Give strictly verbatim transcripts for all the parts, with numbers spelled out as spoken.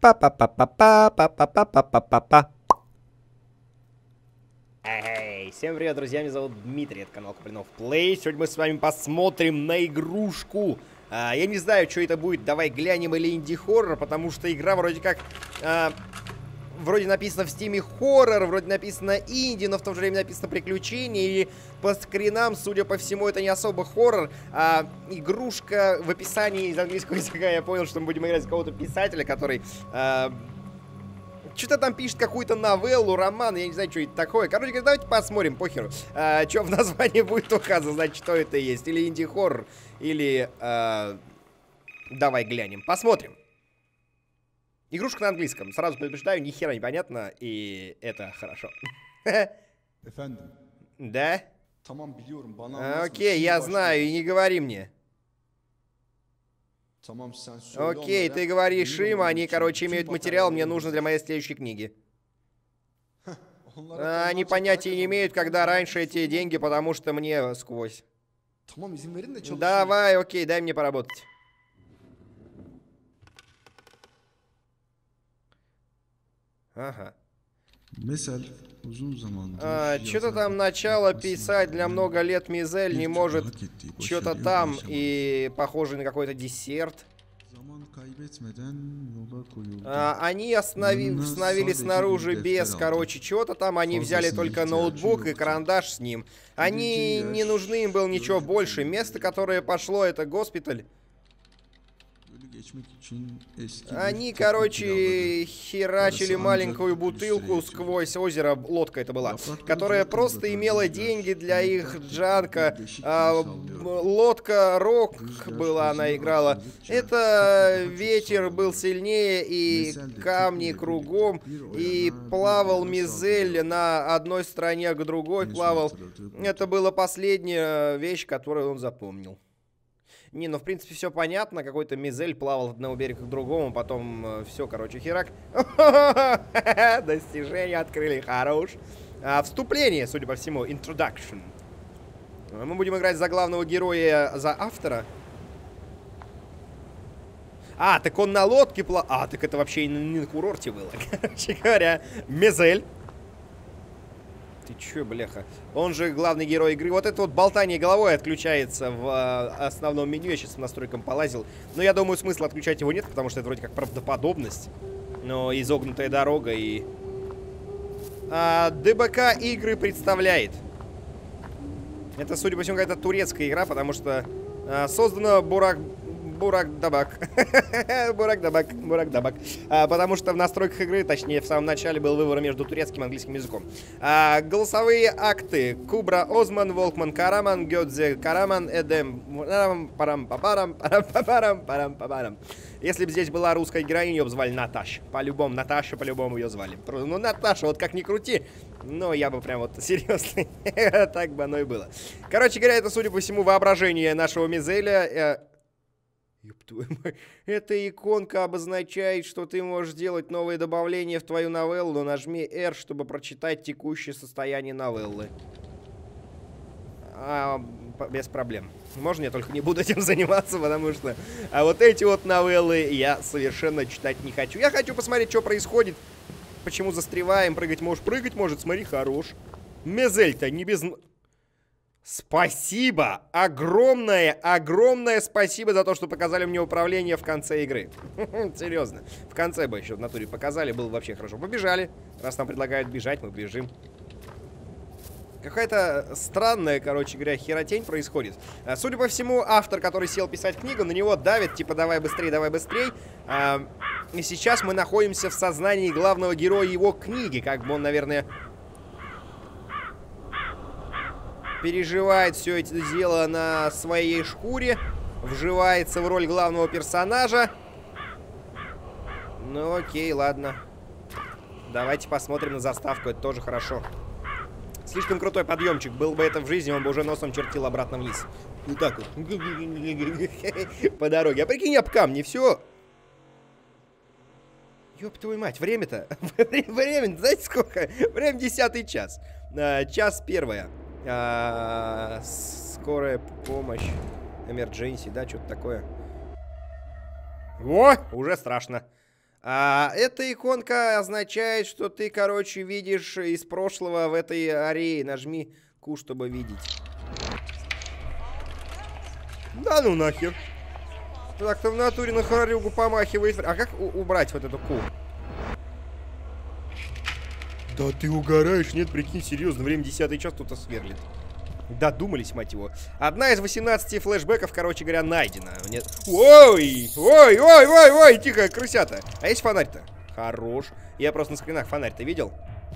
Па-па-па-па-па-па-па-па-па-па. Эй, всем привет, друзья, меня зовут Дмитрий, это канал Куплинов Плей. Сегодня мы с вами посмотрим на игрушку. а, Я не знаю, что это будет, давай глянем, или инди-хоррор, потому что игра вроде как... А, вроде написано в стиме хоррор, вроде написано инди, но в то же время написано приключение. И по скринам, судя по всему, это не особо хоррор, а игрушка. В описании из английского языка я понял, что мы будем играть за какого-то писателя, который... А, что-то там пишет, какую-то новеллу, роман, я не знаю, что это такое. Короче говоря, давайте посмотрим, похеру. А, что в названии будет указано, значит, что это есть. Или инди-хоррор, или... А... Давай глянем, посмотрим. Игрушка на английском. Сразу предупреждаю, ни хера непонятно, и это хорошо. Да? Окей, я знаю, и не говори мне. Окей, ты говоришь им, они, короче, имеют материал, мне нужно для моей следующей книги. А, они понятия не имеют, когда раньше эти деньги, потому что мне сквозь. Давай, окей, дай мне поработать. Ага. А, что-то там начало писать для много лет Мизель не может. Что-то там и похоже на какой-то десерт. А, они останови... остановили снаружи без, короче, чего-то там. Они взяли только ноутбук и карандаш с ним. Они не нужны, им было ничего больше. Место, которое пошло, это госпиталь. Они, короче, херачили маленькую бутылку сквозь озеро, лодка это была, которая просто имела деньги для их джанка. А, лодка рок была, она играла. Это ветер был сильнее, и камни кругом, и плавал Мизель на одной стороне к другой плавал. Это была последняя вещь, которую он запомнил. Не, ну в принципе все понятно. Какой-то Мизель плавал от одного берега к другому, потом э, все, короче, херак. Достижение открыли, хорош. А, вступление, судя по всему, introduction. Мы будем играть за главного героя, за автора. А, так он на лодке плавал. А, так это вообще не на курорте было. Короче говоря, Мизель. Ты чё, бляха? Он же главный герой игры. Вот это вот болтание головой отключается в э, основном меню. Я сейчас с настройкам полазил. Но я думаю, смысла отключать его нет, потому что это вроде как правдоподобность. Но изогнутая дорога и... А, ДБК игры представляет. Это, судя по всему, какая-то турецкая игра, потому что а, создана Бурак... Бурак Дабак. Бурак Дабак. Бурак Дабак. А, потому что в настройках игры, точнее, в самом начале был выбор между турецким и английским языком. А, голосовые акты. Кубра Озман, Волкман Караман, Гёдзе Караман, Эдем. Парам парам парам парам парам парам. Если бы здесь была русская героиня, ее бы звали Наташа. По-любому, Наташа, по-любому ее звали. Ну, Наташа, вот как ни крути. Но я бы прям вот серьезно. Так бы оно и было. Короче говоря, это, судя по всему, воображение нашего Мизеля. Эта иконка обозначает, что ты можешь делать новые добавления в твою новеллу. Нажми R, чтобы прочитать текущее состояние новеллы. А, без проблем. Можно я только не буду этим заниматься, потому что... А вот эти вот новеллы я совершенно читать не хочу. Я хочу посмотреть, что происходит. Почему застреваем, прыгать можешь. Прыгать может, смотри, хорош. Мизель-то не без... Спасибо! Огромное, огромное спасибо за то, что показали мне управление в конце игры. Серьезно. В конце бы еще в натуре показали, было бы вообще хорошо. Побежали. Раз нам предлагают бежать, мы бежим. Какая-то странная, короче говоря, херотень происходит. Судя по всему, автор, который сел писать книгу, на него давит, типа, давай быстрей, давай быстрей. А, и сейчас мы находимся в сознании главного героя его книги. Как бы он, наверное... переживает все это дело на своей шкуре, вживается в роль главного персонажа. Ну окей, ладно. Давайте посмотрим на заставку, это тоже хорошо. Слишком крутой подъемчик, был бы это в жизни, он бы уже носом чертил обратно вниз. Вот так вот. По дороге. А прикинь, об камни, все. Ёб твою мать, время-то. Время, знаете сколько? Время десятый час. Час первое. А, скорая помощь. Emergency, да, что-то такое. О, уже страшно. А эта иконка означает, что ты, короче, видишь из прошлого в этой арее. Нажми Q, чтобы видеть. Да ну нахер. Так-то в натуре на хорорюгу помахивает. А как убрать вот эту Q? Да ты угораешь. Нет, прикинь, серьезно. Время десятый час кто-то сверлит. Додумались, мать его. Одна из восемнадцати флешбеков, короче говоря, найдена. Нет. Ой, ой, ой, ой, ой, тихо, крысята. А есть фонарь-то? Хорош. Я просто на скринах фонарь-то видел.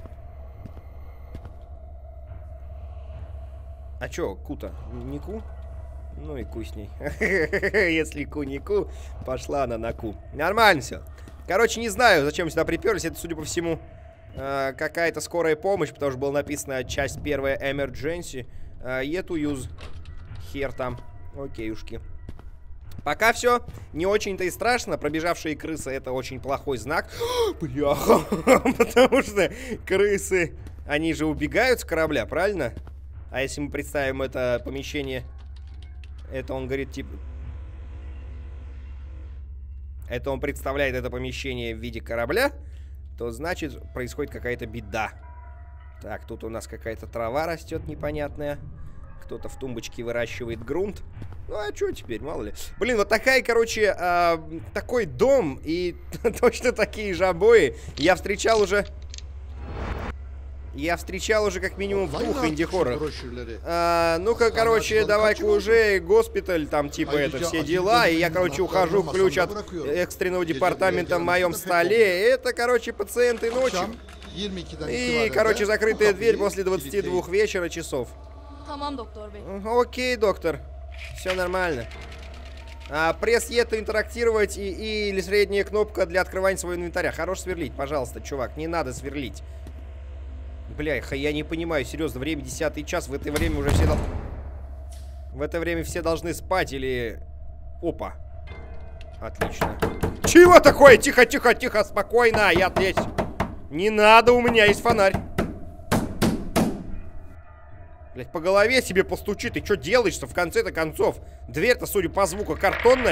А чё, Ку-то? Не Ку? Ну и Ку с ней. Если Ку не Ку, пошла она на Ку. Нормально все. Короче, не знаю, зачем сюда приперлись. Это, судя по всему, какая-то скорая помощь, потому что было написано часть первая emergency. Yet to use. Хер там. Окейушки. Пока все не очень-то и страшно. Пробежавшие крысы — это очень плохой знак. Бляха. Потому что крысы, они же убегают с корабля, правильно? А если мы представим это помещение... Это он говорит, типа... Это он представляет это помещение в виде корабля, то значит происходит какая-то беда. Так, тут у нас какая-то трава растет непонятная. Кто-то в тумбочке выращивает грунт. Ну, а что теперь, мало ли. Блин, вот такая, короче, э, такой дом и точно такие же обои я встречал уже... Я встречал уже как минимум в двух инди-хоррорах. А, ну-ка, короче, давай-ка уже госпиталь, там типа это, все дела. И я, короче, ухожу, ключ от экстренного департамента в моем столе. Это, короче, пациенты ночью. И, короче, закрытая дверь после двадцати двух вечера часов. Окей, доктор. Все нормально. А, пресс Е интерактировать и, и или средняя кнопка для открывания своего инвентаря. Хорош сверлить, пожалуйста, чувак, не надо сверлить. Бляха, я не понимаю, серьезно, время десятый час, в это время уже все дол... В это время все должны спать или... Опа. Отлично. Чего такое? Тихо, тихо, тихо, спокойно, я здесь. Не надо, у меня есть фонарь. Блять, по голове себе постучи, ты что делаешь-то в конце-то концов? Дверь-то, судя по звуку, картонная.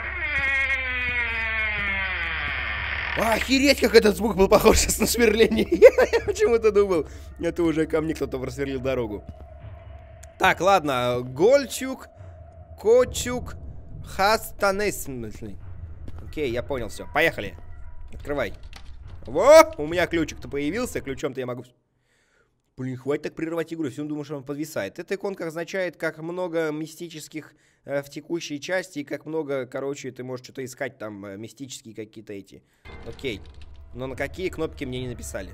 Охереть, как этот звук был похож сейчас на сверление. Я почему-то думал, это уже ко мне кто-то просверлил дорогу. Так, ладно. Гольчук, Кочук, Хастанес. Окей, я понял все. Поехали. Открывай. Во, у меня ключик-то появился. Ключом-то я могу... Блин, хватит так прерывать игру. Все думаю, что он подвисает. Эта иконка означает, как много мистических э, в текущей части. И как много, короче, ты можешь что-то искать там. Э, мистические какие-то эти. Окей. Но на какие кнопки мне не написали.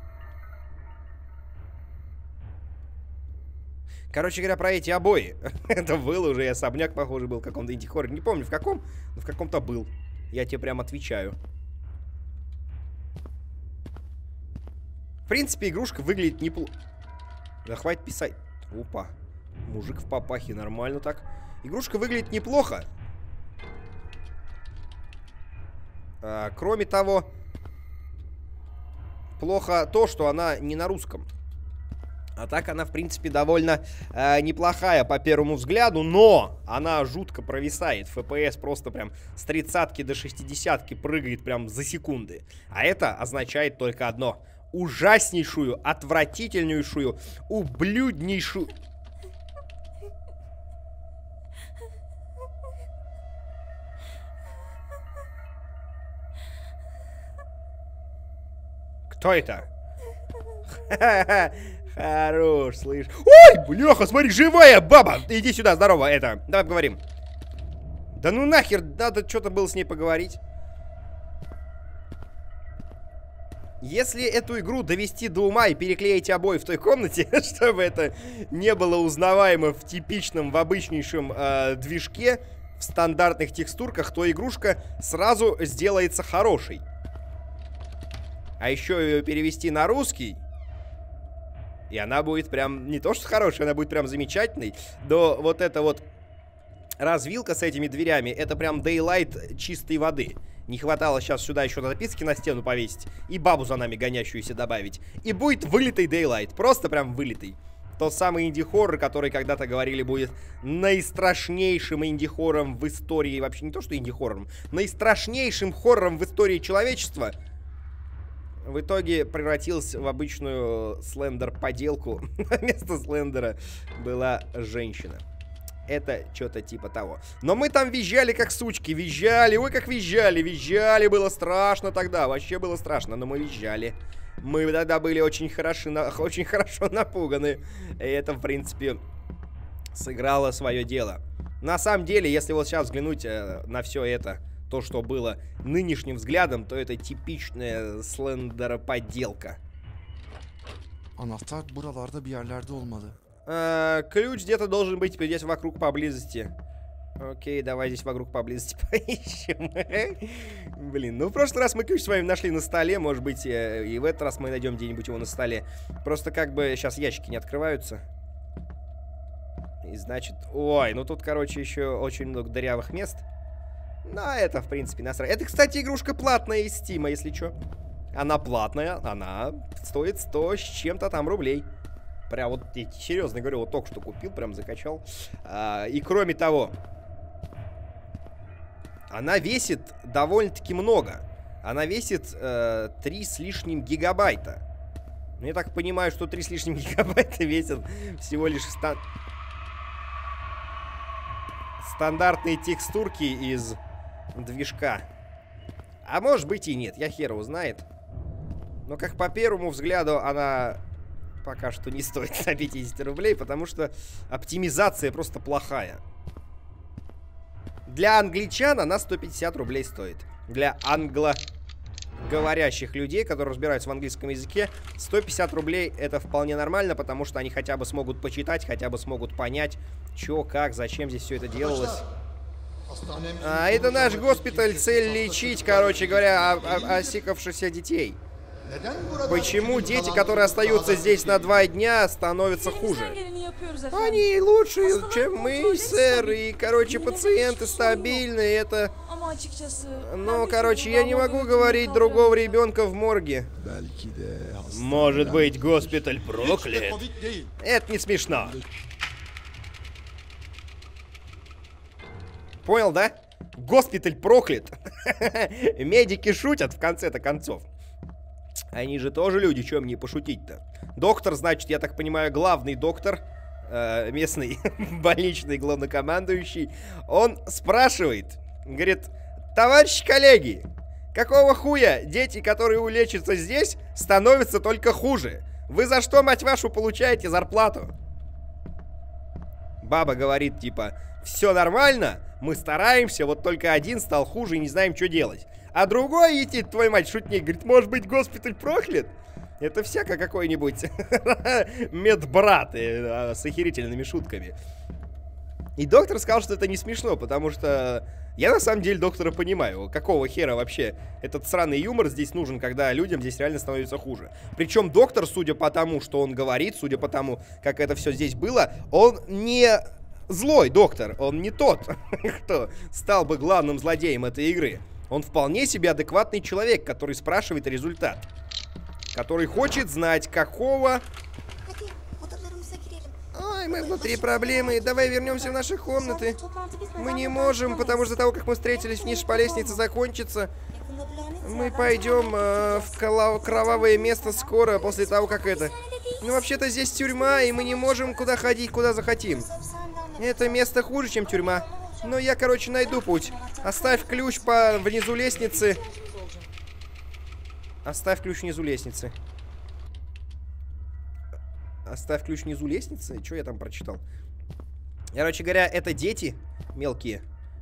Короче говоря, про эти обои. Это был уже и особняк, похоже, был в каком-то инди-хорроре. Не помню в каком, но в каком-то был. Я тебе прям отвечаю. В принципе, игрушка выглядит неплохо. Да хватит писать. Опа. Мужик в папахе, нормально так. Игрушка выглядит неплохо. А, кроме того, плохо то, что она не на русском. А так она, в принципе, довольно э, неплохая по первому взгляду, но она жутко провисает. эф пи эс просто прям с тридцатки до шестидесятки прыгает прям за секунды. А это означает только одно. Ужаснейшую, отвратительнейшую, ублюднейшую... Кто это? Хорош, слышь. Ой, бляха, смотри, живая баба. Иди сюда, здорово, это. Давай поговорим. Да ну нахер, надо что-то было с ней поговорить. Если эту игру довести до ума и переклеить обои в той комнате, чтобы это не было узнаваемо в типичном, в обычнейшем э, движке, в стандартных текстурках, то игрушка сразу сделается хорошей. А еще ее перевести на русский, и она будет прям не то что хорошая, она будет прям замечательной. Но вот эта вот развилка с этими дверями, это прям Daylight чистой воды. Не хватало сейчас сюда еще записки на стену повесить и бабу за нами гонящуюся добавить. И будет вылитый Daylight. Просто прям вылитый. Тот самый инди-хоррор, который когда-то говорили будет наистрашнейшим инди-хоррором в истории. Вообще не то, что инди-хоррором. Наистрашнейшим хоррором в истории человечества. В итоге превратился в обычную слендер-поделку. Вместо слендера была женщина. Это что-то типа того. Но мы там визжали как сучки. Визжали. Ой, как визжали. Визжали. Было страшно тогда. Вообще было страшно. Но мы визжали. Мы тогда были очень, хороши, очень хорошо напуганы. И это, в принципе, сыграло свое дело. На самом деле, если вот сейчас взглянуть э, на все это, то, что было нынешним взглядом, то это типичная слендер-поделка. Anahtar buralarda bir yerlerde olmalı. А, ключ где-то должен быть здесь вокруг поблизости. Окей, давай здесь вокруг поблизости поищем. Блин, ну в прошлый раз мы ключ с вами нашли на столе. Может быть, и в этот раз мы найдем где-нибудь его на столе. Просто как бы сейчас ящики не открываются. И значит... Ой, ну тут, короче, еще очень много дырявых мест. Но это, в принципе, насрать. Это, кстати, игрушка платная из Стима, если что. Она платная, она стоит сто с чем-то там рублей. Прям вот, серьезно говорю, вот только что купил, прям закачал. А, и кроме того, она весит довольно-таки много. Она весит э, три с лишним гигабайта. Я так понимаю, что три с лишним гигабайта весит всего лишь стан... стандартные текстурки из движка. А может быть и нет, я хер его знает. Но как по первому взгляду она... пока что не стоит сто пятьдесят рублей, потому что оптимизация просто плохая. Для англичан она сто пятьдесят рублей стоит. Для англоговорящих людей, которые разбираются в английском языке, сто пятьдесят рублей это вполне нормально, потому что они хотя бы смогут почитать, хотя бы смогут понять, что, как, зачем здесь все это делалось. А это наш госпиталь, цель лечить, короче говоря, осикавшихся детей. Почему дети, которые остаются здесь на два дня, становятся хуже? Они лучше, чем мы, сэр. И, короче, пациенты стабильные. Это... Ну, короче, я не могу говорить другого ребенка в морге. Может быть, госпиталь проклят? Это не смешно. Понял, да? Госпиталь проклят. Медики шутят в конце-то концов. Они же тоже люди, чем мне пошутить-то? Доктор, значит, я так понимаю, главный доктор, э, местный больничный главнокомандующий, он спрашивает, говорит: товарищи коллеги, какого хуя дети, которые улечатся здесь, становятся только хуже? Вы за что, мать вашу, получаете зарплату? Баба говорит, типа, все нормально, мы стараемся, вот только один стал хуже и не знаем, что делать. А другой, идти, твою мать, шутник, говорит: может быть, госпиталь проклят? Это всяко какой-нибудь медбрат э, с охерительными шутками. И доктор сказал, что это не смешно, потому что я на самом деле доктора понимаю. Какого хера вообще этот сраный юмор здесь нужен, когда людям здесь реально становится хуже. Причем доктор, судя по тому, что он говорит, судя по тому, как это все здесь было, он не злой доктор, он не тот, кто стал бы главным злодеем этой игры. Он вполне себе адекватный человек, который спрашивает результат. Который хочет знать, какого... Ой, мы внутри проблемы. Давай вернемся в наши комнаты. Мы не можем, потому что до того, как мы встретились вниз по лестнице, закончится. Мы пойдем э, в кровавое место скоро, после того, как это... Ну, вообще-то здесь тюрьма, и мы не можем куда ходить, куда захотим. Это место хуже, чем тюрьма. Но я, короче, найду путь. Оставь ключ по внизу лестницы. Оставь ключ внизу лестницы. Оставь ключ внизу лестницы? Что я там прочитал? Короче говоря, это дети мелкие.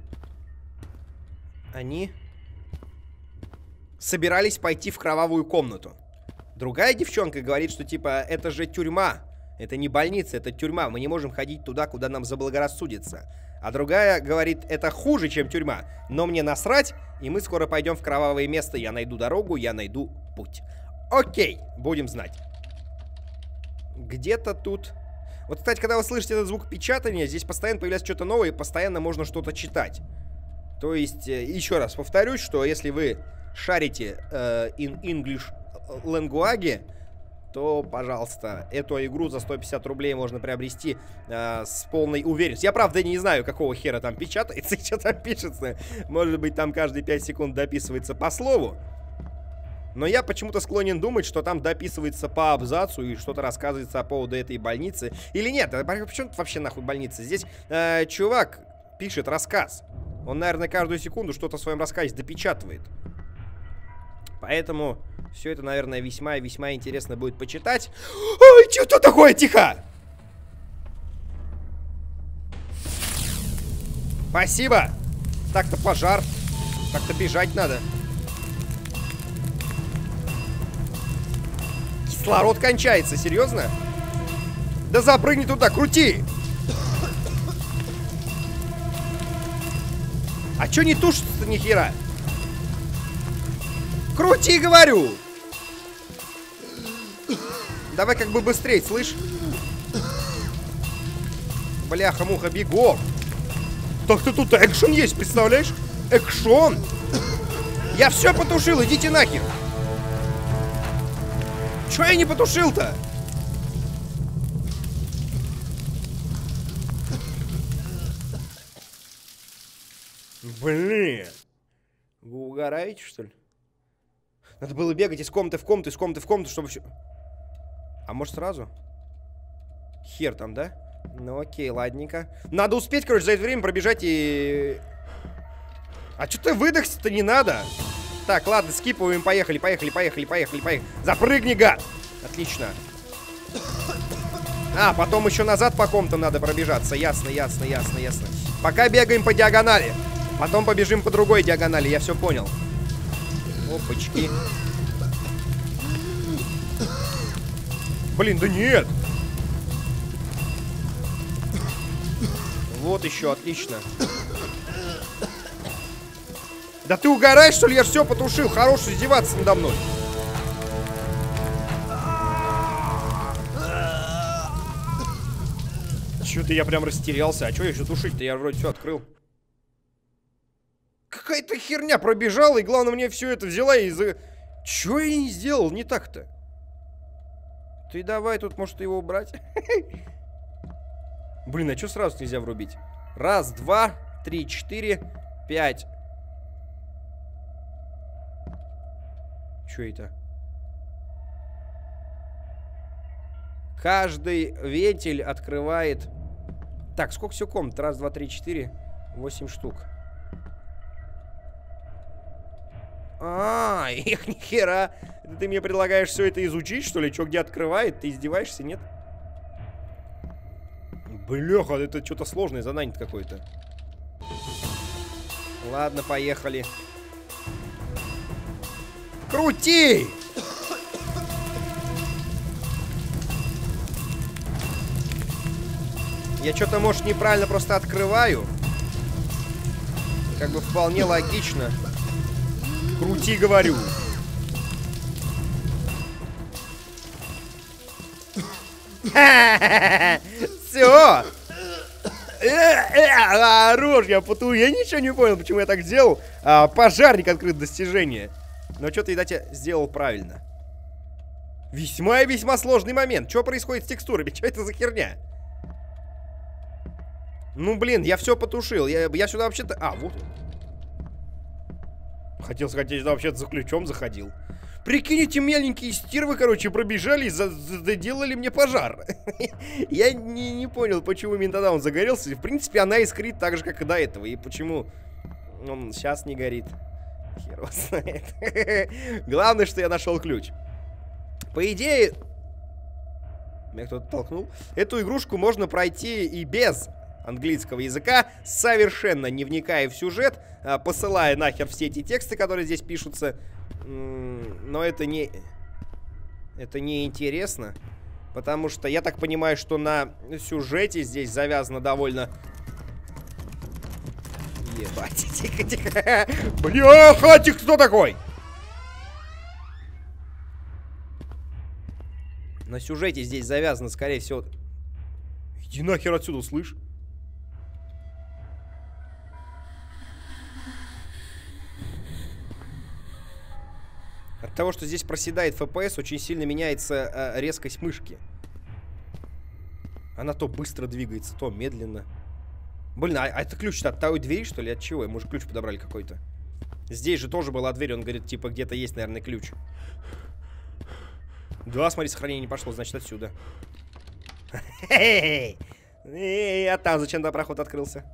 Они собирались пойти в кровавую комнату. Другая девчонка говорит, что типа, это же тюрьма. Это не больница, это тюрьма. Мы не можем ходить туда, куда нам заблагорассудится. А другая говорит, это хуже, чем тюрьма. Но мне насрать, и мы скоро пойдем в кровавое место. Я найду дорогу, я найду путь. Окей, будем знать. Где-то тут... Вот, кстати, когда вы слышите этот звук печатания, здесь постоянно появляется что-то новое, и постоянно можно что-то читать. То есть, еще раз повторюсь, что если вы шарите э, in English language, то, пожалуйста, эту игру за сто пятьдесят рублей можно приобрести э, с полной уверенностью. Я, правда, не знаю, какого хера там печатается и что там пишется. Может быть, там каждые пять секунд дописывается по слову. Но я почему-то склонен думать, что там дописывается по абзацу и что-то рассказывается по поводу этой больницы. Или нет, почему вообще нахуй больница? Здесь э, чувак пишет рассказ. Он, наверное, каждую секунду что-то в своем рассказе допечатывает. Поэтому все это, наверное, весьма и весьма интересно будет почитать. Ой, что такое? Тихо! Спасибо! Так-то пожар. Так-то бежать надо. Кислород кончается, серьезно? Да запрыгни туда, крути! А чё не тушится-то ни хера? Крути, говорю! Давай как бы быстрее, слышь? Бляха-муха, бегом! Так-то тут экшен есть, представляешь? Экшон! Я все потушил, идите нахер! Чё я не потушил-то? Блин! Вы угораете, что ли? Надо было бегать из комнаты в комнату, из комнаты в комнату, чтобы все... А может сразу? Хер там, да? Ну окей, ладненько. Надо успеть, короче, за это время пробежать и... А что ты выдохся-то не надо? Так, ладно, скипываем, поехали, поехали, поехали, поехали, поехали. Запрыгни, гад! Отлично. А, потом еще назад по комнатам надо пробежаться. Ясно, ясно, ясно, ясно. Пока бегаем по диагонали. Потом побежим по другой диагонали, я все понял. Опачки. Блин, да нет. Вот еще, отлично. Да ты угораешь, что ли? Я все потушил. Хорош издеваться надо мной. Чё-то я прям растерялся. А что я еще тушить-то? Я вроде все открыл. Какая-то херня пробежала, и главное, мне все это взяла и за... Чё я не сделал? Не так-то. Ты давай тут, может, его убрать? Блин, а что сразу нельзя врубить? Раз, два, три, четыре, пять. Чё это? Каждый вентиль открывает... Так, сколько всего комнат? Раз, два, три, четыре, восемь штук. А, их нихера. Это ты мне предлагаешь все это изучить, что ли? Что, где открывает? Ты издеваешься, нет? Бляха, это что-то сложное задание какое-то. Ладно, поехали. Крути! Я что-то, может, неправильно просто открываю. Как бы вполне логично. Крути, говорю. Все. Хорош, я поту. Я ничего не понял, почему я так сделал. А, пожарник открыт достижение. Но что-то, видать, я сделал правильно. Весьма и весьма сложный момент. Что происходит с текстурами? Что это за херня? Ну, блин, я все потушил. Я, я сюда вообще-то... А, вот. Хотел сказать, я сюда вообще-то за ключом заходил. Прикинь, эти меленькие стервы, короче, пробежали и заделали мне пожар. Я не, не понял, почему именно тогда он загорелся. В принципе, она искрит так же, как и до этого. И почему он сейчас не горит. Хер его знает. Главное, что я нашел ключ. По идее... Меня кто-то толкнул. Эту игрушку можно пройти и без английского языка, совершенно не вникая в сюжет, посылая нахер все эти тексты, которые здесь пишутся. Но это не... Это не интересно. Потому что я так понимаю, что на сюжете здесь завязано довольно... Ебать, тихо-тихо. Бляха, ты кто такой? На сюжете здесь завязано, скорее всего... Иди нахер отсюда, слышь? того, что здесь проседает эф пи эс, очень сильно меняется э, резкость мышки. Она то быстро двигается, то медленно. Блин, а, а это ключ-то от той двери, что ли? От чего? Мы же ключ подобрали какой-то. Здесь же тоже была дверь, он говорит, типа, где-то есть, наверное, ключ. Да, смотри, сохранение не пошло, значит, отсюда. А там зачем-то проход открылся?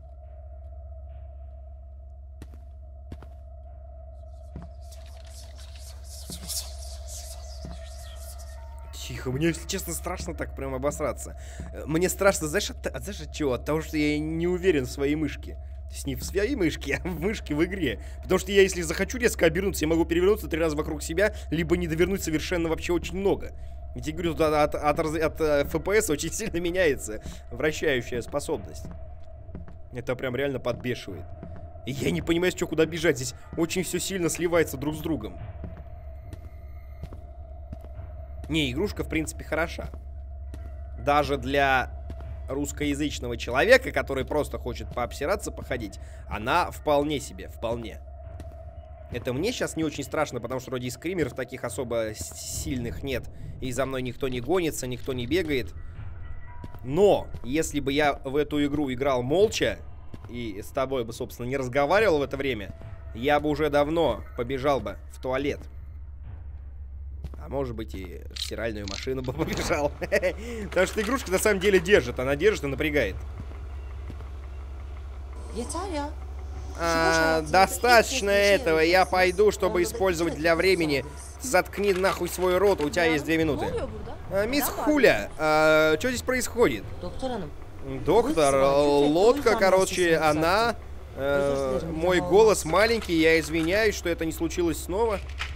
Тихо, мне, если честно, страшно так прям обосраться. Мне страшно, знаешь, от, от, знаешь, от чего? От того, что я не уверен в своей мышке. То есть не в своей мышке, а в мышке в игре. Потому что я, если захочу резко обернуться, я могу перевернуться три раза вокруг себя, либо не довернуть совершенно вообще очень много. Я тебе говорю, от, от, от, от эф пи эс очень сильно меняется вращающая способность. Это прям реально подбешивает. И я не понимаю, что куда бежать. Здесь очень все сильно сливается друг с другом. Не, игрушка, в принципе, хороша. Даже для русскоязычного человека, который просто хочет пообсираться, походить, она вполне себе, вполне. Это мне сейчас не очень страшно, потому что вроде и скримеров таких особо сильных нет. И за мной никто не гонится, никто не бегает. Но, если бы я в эту игру играл молча, и с тобой бы, собственно, не разговаривал в это время, я бы уже давно побежал бы в туалет. А может быть, и в стиральную машину бы побежал. Потому что игрушка на самом деле держит. Она держит и напрягает. А, достаточно этого. Я пойду, чтобы использовать для времени. Заткни нахуй свой рот. У тебя есть две минуты. А, мисс Хуля, а, что здесь происходит? Доктор, лодка, короче, она... Э, мой голос маленький. Я извиняюсь, что это не случилось снова.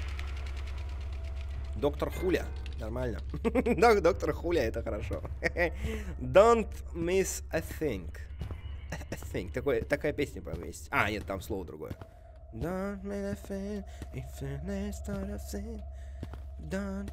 Доктор Хуля. Нормально. Доктор Хуля, это хорошо. Don't miss a thing. A thing. Такой, такая песня, по-моему, есть. А, нет, там слово другое. Don't miss a thing. If it's not a thing. Don't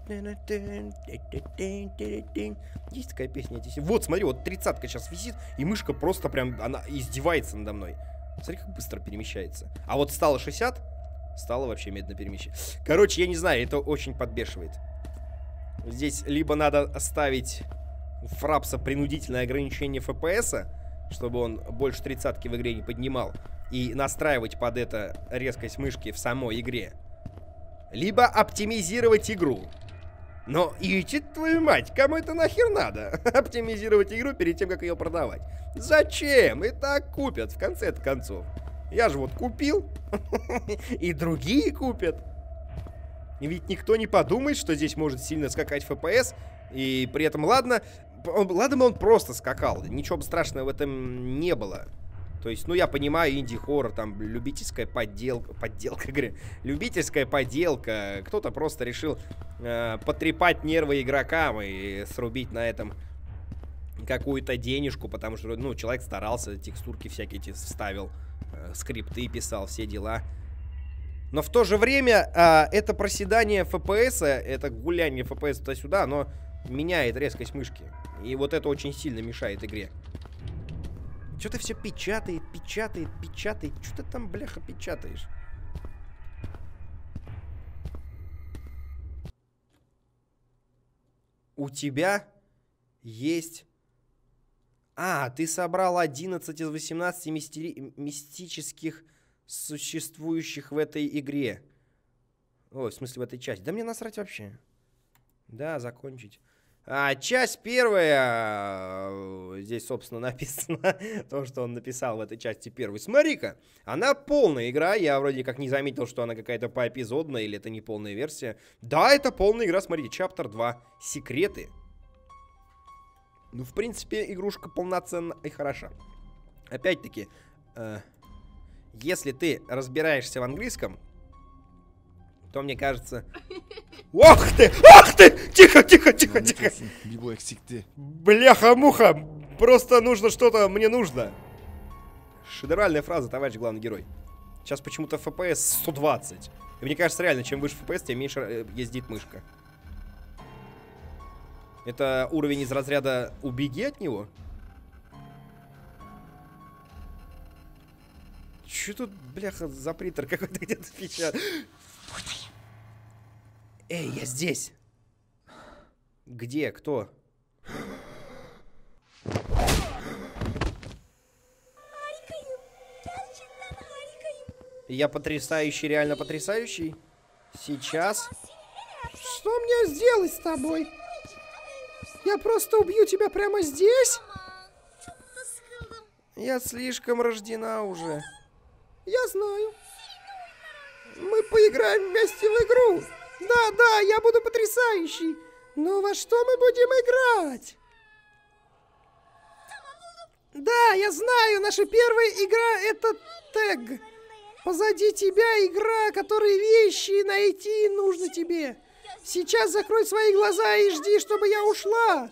Есть такая песня. Вот, смотри, вот тридцатка сейчас висит, и мышка просто прям, она издевается надо мной. Смотри, как быстро перемещается. А вот стало шестьдесят. Стало вообще медленно перемещаться. Короче, я не знаю, это очень подбешивает. Здесь либо надо ставить в фрапса принудительное ограничение эф пи эс, чтобы он больше тридцатки в игре не поднимал, и настраивать под это резкость мышки в самой игре. Либо оптимизировать игру. Но идти твою мать, кому это нахер надо? Оптимизировать игру перед тем, как ее продавать. Зачем? И так купят в конце концов. Я же вот купил, и другие купят. И ведь никто не подумает, что здесь может сильно скакать эф пи эс. И при этом, ладно, он, ладно бы он просто скакал. Ничего бы страшного в этом не было. То есть, ну, я понимаю, инди-хоррор, там, любительская подделка, подделка, говорю, любительская поделка. Кто-то просто решил э, потрепать нервы игрокам и срубить на этом какую-то денежку, потому что, ну, человек старался, текстурки всякие эти вставил. Скрипты писал, все дела. Но в то же время а, это проседание эф пи эс, это гуляние эф пи эс туда-сюда, оно меняет резкость мышки. И вот это очень сильно мешает игре. Что-то все печатает, печатает, печатает. Что ты там, бляха, печатаешь? У тебя есть... А, ты собрал одиннадцать из восемнадцати мистери... мистических существующих в этой игре. Ой, в смысле в этой части. Да мне насрать вообще. Да, закончить. А, часть первая. Здесь, собственно, написано то, что он написал в этой части первой. Смотри-ка, она полная игра. Я вроде как не заметил, что она какая-то поэпизодная или это не полная версия. Да, это полная игра. Смотрите, чаптер два. Секреты. Ну, в принципе, игрушка полноценна и хороша. Опять-таки, э, если ты разбираешься в английском, то, мне кажется... Ох ты! Ах ты! Тихо, тихо, тихо, тихо! Бляха-муха! Просто нужно что-то... Мне нужно. Шедевральная фраза, товарищ главный герой. Сейчас почему-то эф пи эс сто двадцать. И мне кажется, реально, чем выше эф пи эс, тем меньше ездит мышка. Это уровень из разряда «убеги от него». Чё тут, бляха, за притор какой-то где-то печат? Эй, я здесь. Где? Кто? Я потрясающий, реально потрясающий. Сейчас. Что мне сделать с тобой? Я просто убью тебя прямо здесь? Я слишком рождена уже. Я знаю. Мы поиграем вместе в игру. Да, да, я буду потрясающий. Но во что мы будем играть? Да, я знаю, наша первая игра это тег. Позади тебя игра, которой вещи найти нужно тебе. Сейчас закрой свои глаза и жди, чтобы я ушла.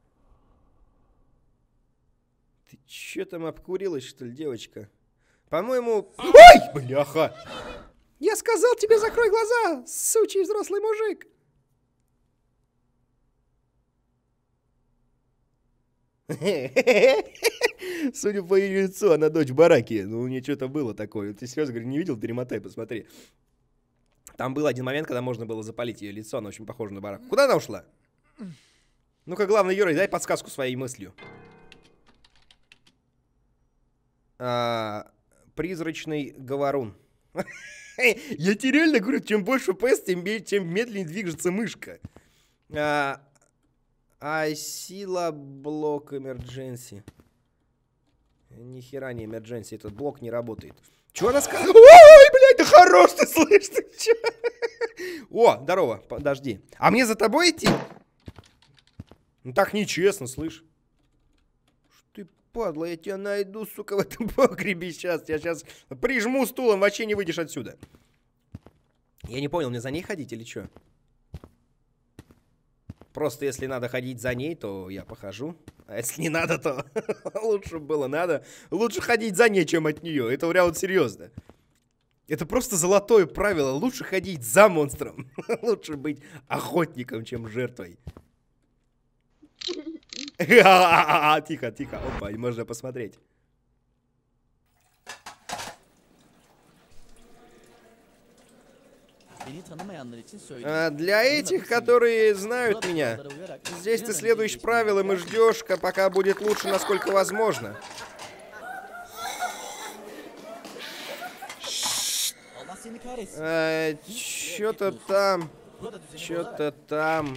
Ты чё там обкурилась, что ли, девочка? По-моему... Ой, бляха! Я сказал тебе, закрой глаза, сучий взрослый мужик. Судя по ее лицу, она дочь Бараки. Ну, у нее что-то было такое. Ты серьезно, говорю, не видел? Перемотай, посмотри. Там был один момент, когда можно было запалить ее лицо. Она очень похожа на Бараку. Куда она ушла? Ну-ка, главный Юра, дай подсказку своей мыслью. А, призрачный говорун. Я тебе реально говорю, чем больше пэс, тем, тем медленнее движется мышка. А, а сила блок emergency. Ни хера не emergency, этот блок не работает. Чё она сказала? Ой, блядь, да хорош ты, слышишь, ты чё? О, здорово, подожди. А мне за тобой идти? Ну так нечестно, слышь. Ты, падла, я тебя найду, сука, в этом погребе сейчас. Я сейчас прижму стулом, вообще не выйдешь отсюда. Я не понял, мне за ней ходить или что? Просто если надо ходить за ней, то я похожу. А если не надо, то лучше было надо. Лучше ходить за ней, чем от нее. Это прям вот серьезно. Это просто золотое правило. Лучше ходить за монстром. Лучше быть охотником, чем жертвой. Тихо, тихо. Опа, можно посмотреть. А для этих, которые знают меня, здесь ты следуешь правилам и ждешь, пока будет лучше, насколько возможно. А, Чё-то там, чё-то там.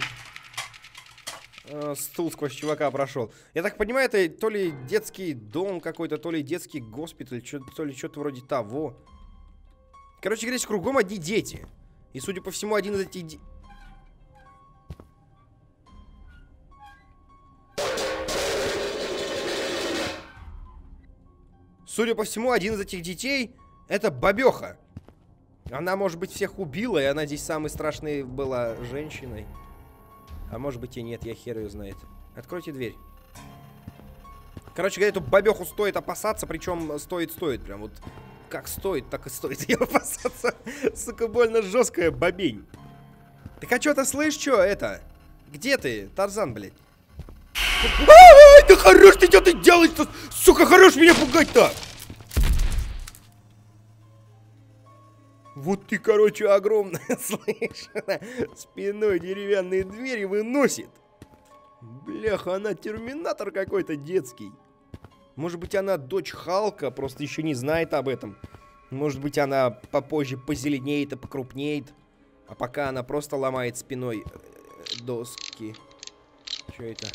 А, стул сквозь чувака прошел. Я так понимаю, это то ли детский дом какой-то, то ли детский госпиталь, то ли что-то вроде того. Короче говоря, кругом одни дети. И, судя по всему, один из этих... Де... Судя по всему, один из этих детей — это бабёха. Она, может быть, всех убила, и она здесь самой страшной была женщиной. А может быть и нет, я хер ее знает. Откройте дверь. Короче говоря, эту бабёху стоит опасаться, причем стоит-стоит прям вот... Как стоит, так и стоит ее опасаться. Сука, больно жесткая бабень. Так а что ты слышишь, что это? Где ты, Тарзан, блядь? Ай, да хорош ты, что ты делаешь-то? Сука, хорош меня пугать-то! Вот ты, короче, огромная, слышишь? Спиной деревянные двери выносит. Бляха, она терминатор какой-то детский. Может быть, она дочь Халка, просто еще не знает об этом. Может быть, она попозже позеленеет и покрупнеет. А пока она просто ломает спиной доски. Что это?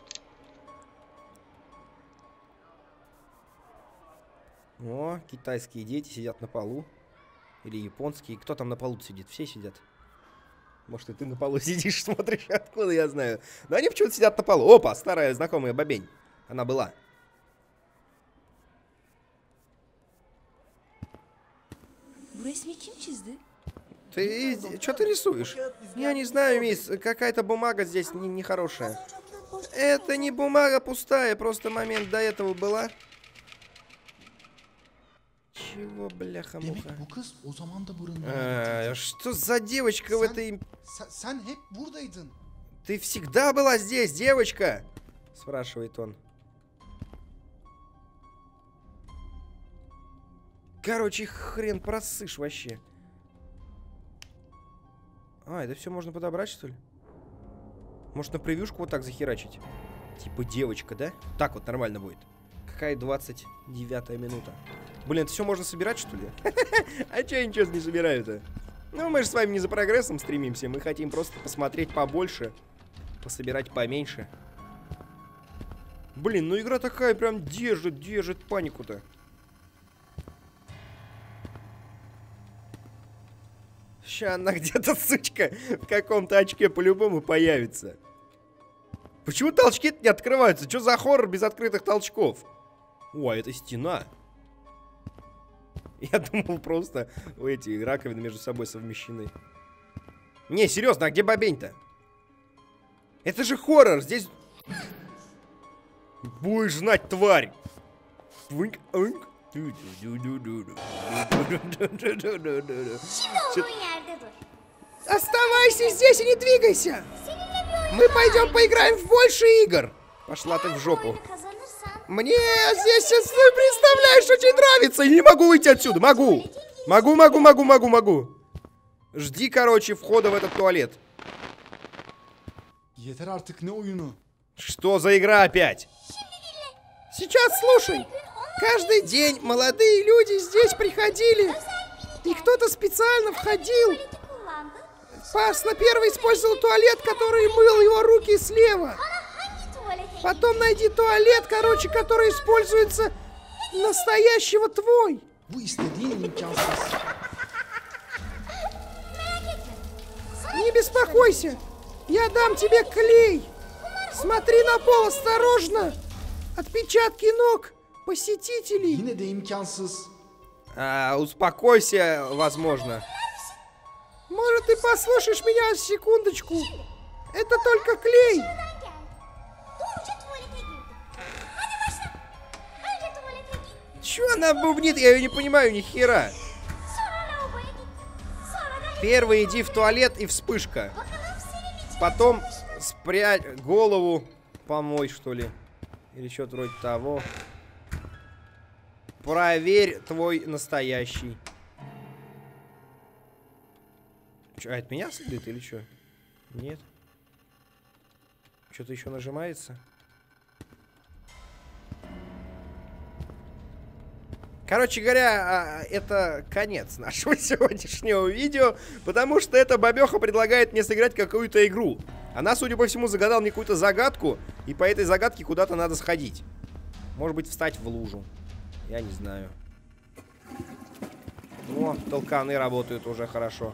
О, китайские дети сидят на полу. Или японские. Кто там на полу сидит? Все сидят. Может, и ты на полу сидишь, смотришь, откуда я знаю. Но они почему-то сидят на полу. Опа, старая знакомая бабень. Она была. Ты что ты рисуешь? Я не знаю, мисс, какая-то бумага здесь нехорошая. Не Это не бумага пустая, просто момент до этого была. Чего, бляха-муха? А, что за девочка в этой... Ты всегда была здесь, девочка? Спрашивает он. Короче, хрен просышь вообще. А, это все можно подобрать, что ли? Может, на превьюшку вот так захерачить? Типа девочка, да? Так вот нормально будет. Какая двадцать девятая минута? Блин, это все можно собирать, что ли? А че я ничего не собираю-то? Ну, мы же с вами не за прогрессом стремимся. Мы хотим просто посмотреть побольше. Пособирать поменьше. Блин, ну игра такая прям держит, держит панику-то. Ща она где-то, сучка, в каком-то очке по-любому появится. Почему толчки-то не открываются? Что за хоррор без открытых толчков? О, это стена. Я думал, просто эти раковины между собой совмещены. Не, серьезно, а где бабень-то? Это же хоррор, здесь... Будешь знать, тварь! Оставайся здесь и не двигайся! Мы пойдем поиграем в больше игр! Пошла ты в жопу. Мне здесь, ты представляешь, очень нравится! И не могу выйти отсюда, могу! Могу, могу, могу, могу, могу! Жди, короче, входа в этот туалет. Yeter artık, ne oyunu? Что за игра опять? Сейчас слушай. Каждый день молодые люди здесь приходили. И кто-то специально входил. Пас на первый использовал туалет, который мыл его руки слева. Потом найди туалет, короче, который используется настоящего твой. Bu istediğin imkansız. Не беспокойся. Я дам тебе клей. Смотри на пол осторожно. Отпечатки ног посетителей. Yine de imkansız. А, успокойся, возможно. Может, ты послушаешь меня секундочку? Это только клей. Чё она бубнит? Я ее не понимаю ни хера. Первый иди в туалет и вспышка. Потом спрячь голову, помой, что ли. Или что-то вроде того. Проверь твой настоящий. Че, а это меня следит или что? Нет. Что-то еще нажимается. Короче говоря, это конец нашего сегодняшнего видео, потому что эта бабеха предлагает мне сыграть какую-то игру. Она, судя по всему, загадала мне какую-то загадку, и по этой загадке куда-то надо сходить. Может быть, встать в лужу. Я не знаю. О, толканы работают уже хорошо.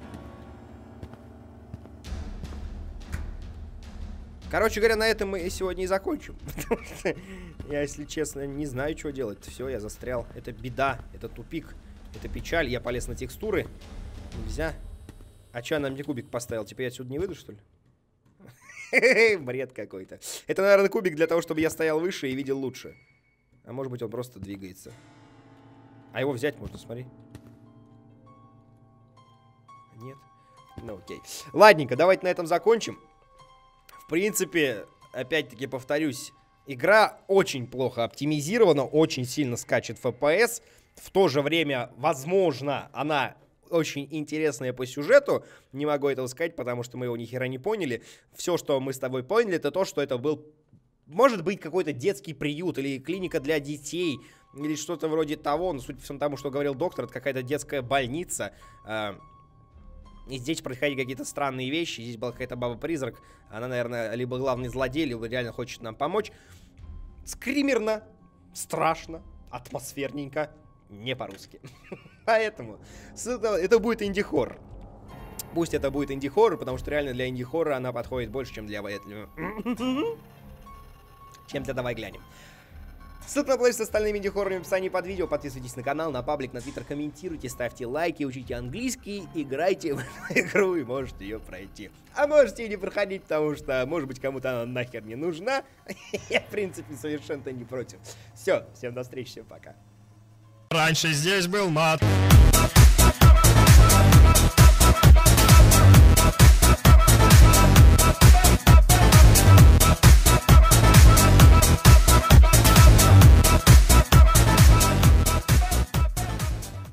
Короче говоря, на этом мы сегодня и закончим. Потому что я, если честно, не знаю, что делать. Все, я застрял. Это беда, это тупик, это печаль. Я полез на текстуры. Нельзя. А что, она мне кубик поставил? Теперь я отсюда не выйду, что ли? Бред какой-то. Это, наверное, кубик для того, чтобы я стоял выше и видел лучше. А может быть, он просто двигается. А его взять можно, смотри. Нет? Ну окей. Ладненько, давайте на этом закончим. В принципе, опять-таки повторюсь, игра очень плохо оптимизирована, очень сильно скачет эф пи эс. В то же время, возможно, она очень интересная по сюжету. Не могу этого сказать, потому что мы его ни хера не поняли. Все, что мы с тобой поняли, это то, что это был, может быть, какой-то детский приют или клиника для детей, или что-то вроде того. Но судя по всему тому, что говорил доктор, это какая-то детская больница. И здесь происходили какие-то странные вещи. Здесь была какая-то баба-призрак. Она, наверное, либо главный злодей, либо реально хочет нам помочь. Скримерно, страшно, атмосферненько, не по-русски. Поэтому это будет инди-хоррор. Пусть это будет инди-хоррор, потому что реально для инди-хоррора она подходит больше, чем для... чем для «Давай глянем». Ссылка на плейлист с остальными инди-хоррорами в описании под видео. Подписывайтесь на канал, на паблик, на твиттер, комментируйте, ставьте лайки, учите английский, играйте в эту игру и можете ее пройти. А можете и не проходить, потому что, может быть, кому-то она нахер не нужна. Я, в принципе, совершенно не против. Все, всем до встречи, всем пока. Раньше здесь был мат.